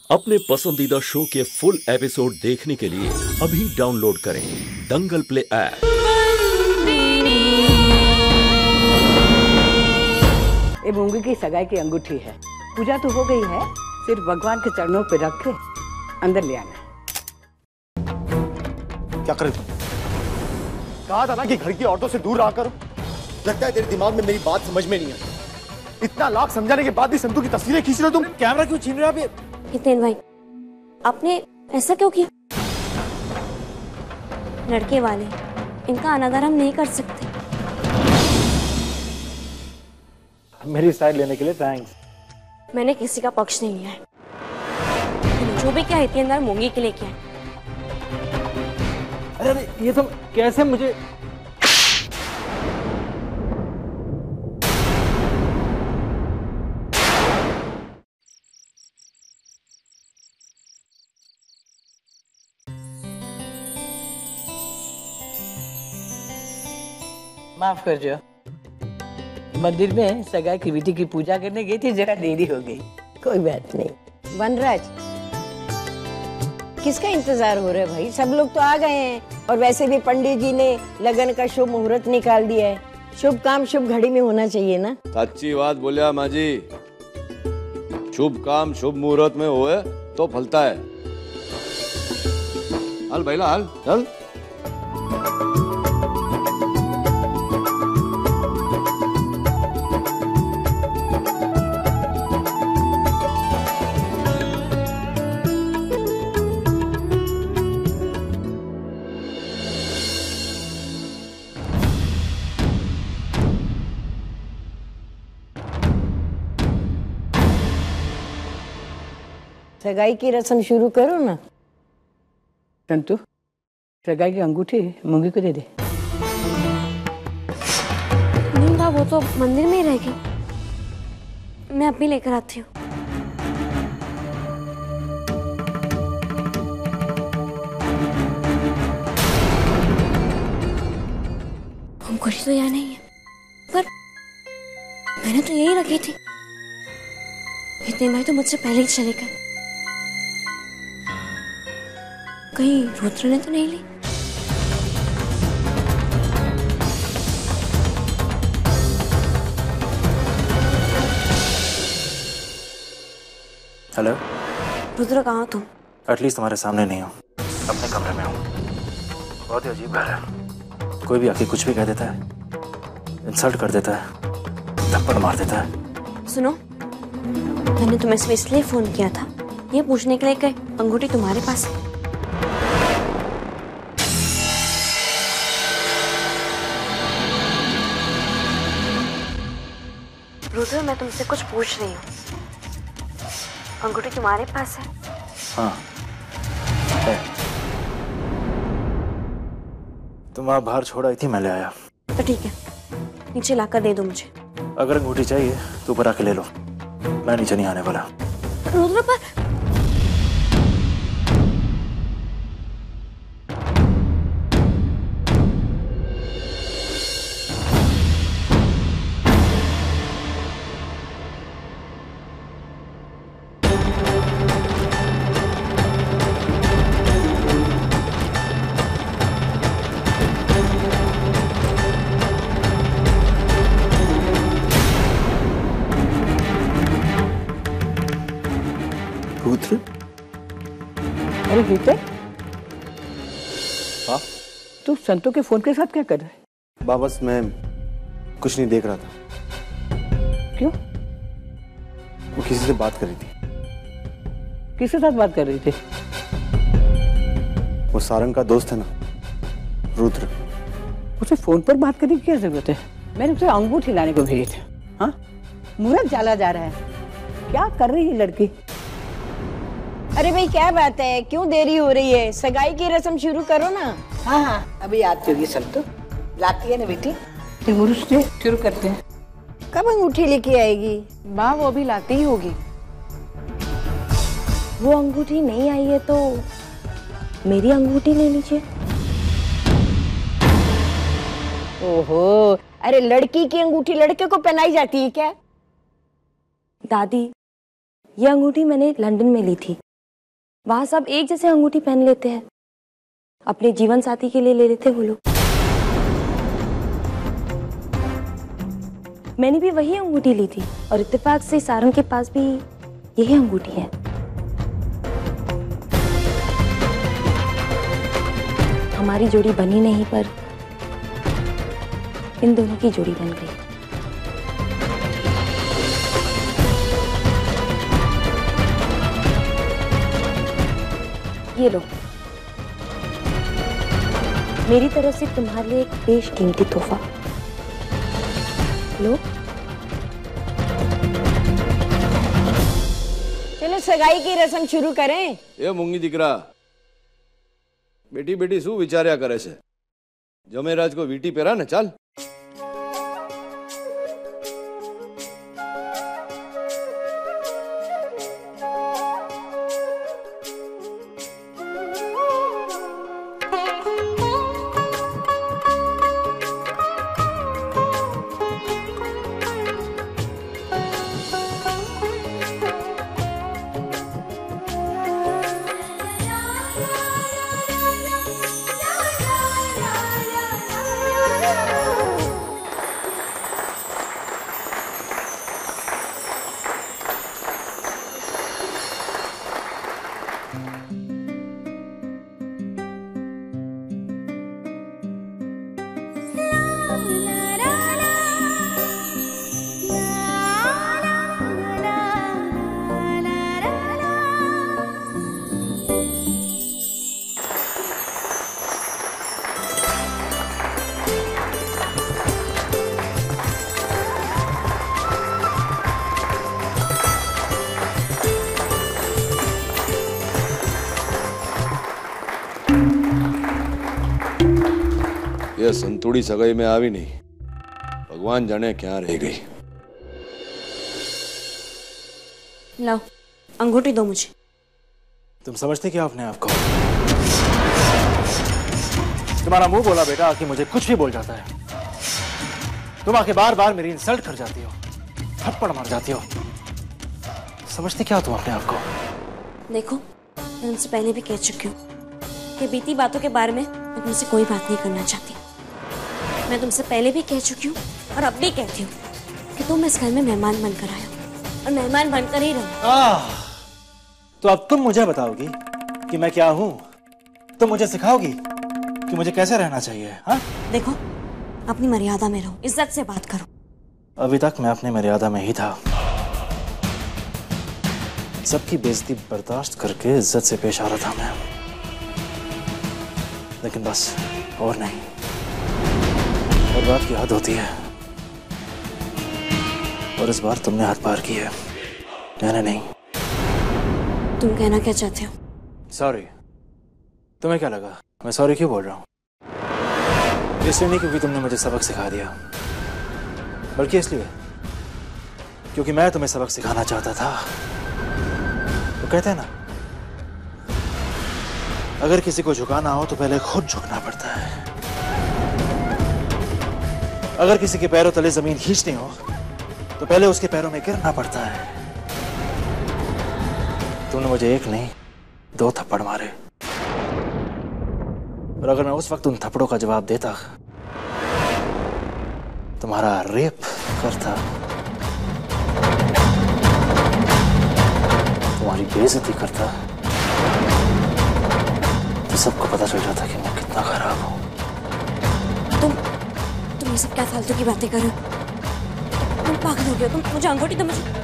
अपने पसंदीदा शो के फुल एपिसोड देखने के लिए अभी डाउनलोड करें दंगल प्ले ऐप। ये मूंगी की सगाई की अंगूठी है। पूजा तो हो गई है, सिर्फ भगवान के चरणों पे रख के अंदर ले आना है। क्या करे तुम? कहा था ना कि घर की औरतों से दूर रहा करो। लगता है तेरे दिमाग में मेरी बात समझ में नहीं आई। इतना लाख समझाने के बाद भी संतू की तस्वीरें खींच रहे हो तुम। कैमरा क्यों छीन रहे हो आप? हितेन भाई, आपने ऐसा क्यों किया? लड़के वाले, इनका अनादर हम नहीं कर सकते। मेरी साइड लेने के लिए थैंक्स। मैंने किसी का पक्ष नहीं लिया है। जो भी क्या हितेन भाई मूंगी के लिए किया है। अरे ये सब कैसे मुझे माफ कर जो, मंदिर में सगाई की बेटी की पूजा करने गई थी, जरा देरी हो गई। कोई बात नहीं। वनराज, किसका इंतजार हो रहा है भाई? सब लोग तो आ गए हैं और वैसे भी पंडित जी ने लगन का शुभ मुहूर्त निकाल दिया है। शुभ काम शुभ घड़ी में होना चाहिए ना। सच्ची बात बोलिया माँ जी। शुभ काम शुभ मुहूर्त में होए तो फलता है। हल भैला हल चल। सगाई की रस्म शुरू करो ना। संतू, सगाई की अंगूठी मूंगी को दे दे। नहीं बा, वो तो मंदिर में ही रहेगी। मैं अभी लेकर आती हूँ। अंगूठी तो यहाँ नहीं है, पर मैंने तो यही रखी थी। इतने भाई तो मुझसे पहले ही चले गए। कहीं रुद्र ने तो नहीं ली? हेलो रुद्र, कहाँ हो तुम? एटलीस्ट तुम्हारे सामने नहीं हो, अपने कमरे में हूँ। बहुत ही अजीब घर है। कोई भी आके कुछ भी कह देता है, इंसल्ट कर देता है, थप्पड़ मार देता है। सुनो, मैंने तुम्हें सिर्फ इसलिए फोन किया था, ये पूछने के लिए कि अंगूठी तुम्हारे पास है। रुद्र, मैं तुमसे कुछ पूछ रही हूँ। अंगूठी तुम्हारे पास है? हाँ है। तुम वहाँ बाहर छोड़ आई थी, मैं ले आया। तो ठीक है, नीचे लाकर दे दो मुझे। अगर अंगूठी चाहिए तो ऊपर आके ले लो, मैं नीचे नहीं आने वाला। रुद्र, पर रुद्र? अरे गीते, हाँ? तू संतू के फोन के साथ क्या कर रहा है? बस मैं कुछ नहीं देख रहा था। क्यों? वो किसी से बात कर रही थी। किसके साथ बात कर रही थी? वो सारंग का दोस्त है ना, रुद्र। उसे फोन पर बात करने की क्या जरूरत है? मैंने उसे अंगूठी लाने को भेजे थे। हाँ, मुहूर्त जाला जा रहा है। क्या कर रही है लड़की? अरे भाई क्या बात है, क्यों देरी हो रही है? सगाई की रस्म शुरू करो ना। हाँ हाँ, अभी आती होगी संतू। लाती है ना बेटी, तो मुहूर्त से शुरू करते हैं। कब अंगूठी लेके आएगी? माँ, वो अभी लाती ही होगी। वो अंगूठी नहीं आई है तो मेरी अंगूठी ले लीजिए। ओहो, अरे लड़की की अंगूठी लड़के को पहनाई जाती है क्या? दादी, ये अंगूठी मैंने लंदन में ली थी। वहां सब एक जैसे अंगूठी पहन लेते हैं, अपने जीवन साथी के लिए ले लेते वो लोग। मैंने भी वही अंगूठी ली थी और इत्तेफाक से सारंग के पास भी यही अंगूठी है। हमारी जोड़ी बनी नहीं, पर इन दोनों की जोड़ी बन गई। ये लो, मेरी तरफ से तुम्हारे लिए एक बेशकीमती तोहफा। लो। चलो सगाई की रस्म शुरू करें। ये मूंगी दिकरा बेटी बेटी શું વિચાર્યા કરે છે? જમેરાજ કો વીટી પહેરા ને ચાલ। ये संतुड़ी सगाई में आवी नहीं, भगवान जाने क्या रह गई। लाओ, अंगूठी दो मुझे। तुम समझते क्या अपने आप को? तुम्हारा मुंह बोला बेटा कि मुझे कुछ भी बोल जाता है। तुम आके बार बार मेरी इंसल्ट कर जाती हो, थप्पड़ मार जाती हो। समझते क्या तुम अपने आप को? देखो, मैं तुमसे पहले भी कह चुकी हूँ कि बीती बातों के बारे में मैं तुमसे कोई बात नहीं करना चाहती। मैं तुमसे पहले भी कह चुकी हूँ और अब भी कहती हूँ कि तुम इस घर में मेहमान बनकर आए हो और मेहमान बनकर ही रहो। तो अब तुम मुझे बताओगी कि मैं क्या हूँ? तुम मुझे सिखाओगी कि मुझे कैसे रहना चाहिए? हाँ? देखो, अपनी मर्यादा में रहो, इज्जत से बात करो। अभी तक मैं अपनी मर्यादा में ही था। सबकी बेइज्जती बर्दाश्त करके इज्जत से पेश आ रहा था मैं, लेकिन बस और नहीं। और बात की हद होती है, और इस बार तुमने हद पार की है, मैंने नहीं। तुम कहना क्या चाहते हो? सॉरी। तुम्हें क्या लगा मैं सॉरी क्यों बोल रहा हूँ? इसलिए नहीं क्योंकि तुमने मुझे सबक सिखा दिया, बल्कि इसलिए क्योंकि मैं तुम्हें सबक सिखाना चाहता था। तो कहते हैं ना, अगर किसी को झुकाना हो तो पहले खुद झुकना पड़ता है। अगर किसी के पैरों तले जमीन खींचनी हो तो पहले उसके पैरों में गिरना पड़ता है। तुमने मुझे एक नहीं 2 थप्पड़ मारे, और अगर मैं उस वक्त उन थप्पड़ों का जवाब देता, तुम्हारा रेप करता, तुम्हारी बेइज्जती करता, तो सबको पता चल जाता कि मैं कितना खराब हूं। तुम ये सब क्या फालतू की बातें कर रहे हो? तुम पागल हो गए हो? तुम मुझे अंगूठी दो मुझे।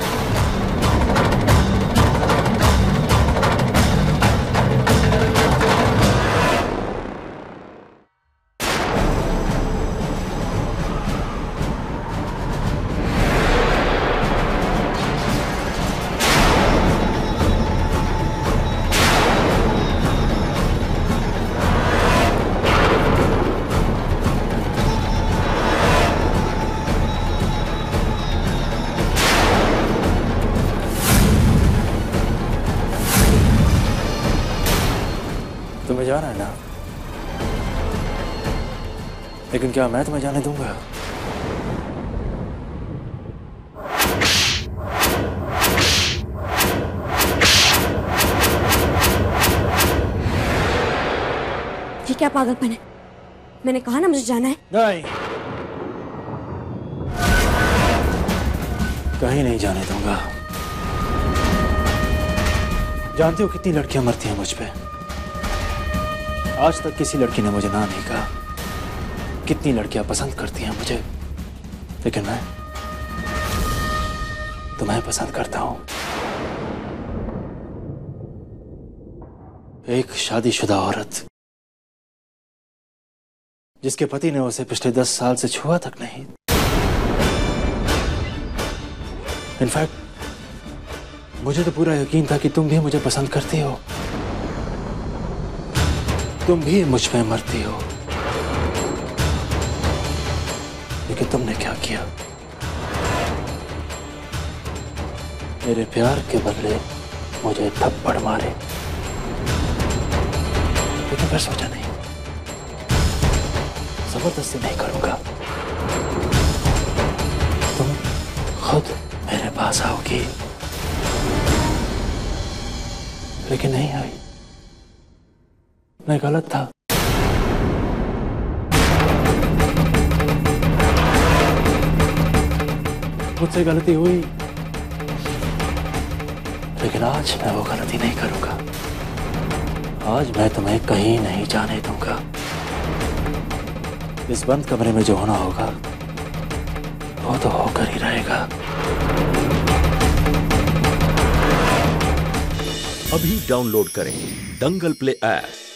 तुम्हें जाना है ना, लेकिन क्या मैं तुम्हें जाने दूंगा? क्या पागलपन है? मैंने कहा ना मुझे जाना है। नहीं, कहीं नहीं जाने दूंगा। जानते हो कितनी लड़कियां मरती हैं मुझ पे? आज तक किसी लड़की ने मुझे ना नहीं कहा। कितनी लड़कियां पसंद करती हैं मुझे, लेकिन मैं तुम्हें पसंद करता हूं। एक शादीशुदा औरत जिसके पति ने उसे पिछले 10 साल से छुआ तक नहीं। इनफैक्ट मुझे तो पूरा यकीन था कि तुम भी मुझे पसंद करती हो, तुम भी मुझ पे मरती हो। लेकिन तुमने क्या किया? मेरे प्यार के बदले मुझे थप्पड़ मारे। लेकिन फिर सोचा नहीं, जबरदस्ती नहीं करूंगा। तुम खुद मेरे पास आओगी। लेकिन नहीं आई, मैं गलत था। मुझसे गलती हुई, लेकिन आज मैं वो गलती नहीं करूंगा। आज मैं तुम्हें कहीं नहीं जाने दूंगा। इस बंद कमरे में जो होना होगा वो तो होकर ही रहेगा। अभी डाउनलोड करें दंगल प्ले ऐप।